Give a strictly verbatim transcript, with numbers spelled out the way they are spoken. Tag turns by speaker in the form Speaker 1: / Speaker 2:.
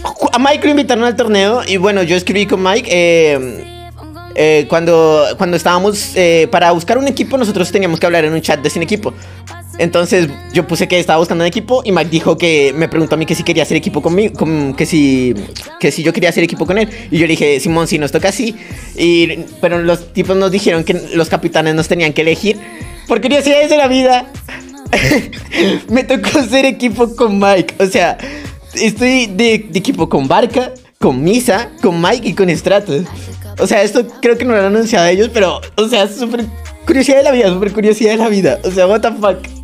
Speaker 1: a Mike lo invitaron al torneo y bueno, yo escribí con Mike. Eh, eh, cuando, cuando estábamos eh, para buscar un equipo, nosotros teníamos que hablar en un chat de sin equipo. Entonces yo puse que estaba buscando un equipo y Mike dijo que me preguntó a mí que si quería hacer equipo conmigo, con, que si que si yo quería hacer equipo con él. Y yo le dije, Simón, si nos toca así. Y, pero los tipos nos dijeron que los capitanes nos tenían que elegir. Por curiosidades de la vida, me tocó hacer equipo con Mike. O sea, estoy de, de equipo con Barca, con Misa, con Mike y con Stratos. O sea, esto creo que no lo han anunciado ellos, pero, o sea, súper curiosidad de la vida, súper curiosidad de la vida. O sea, what the fuck.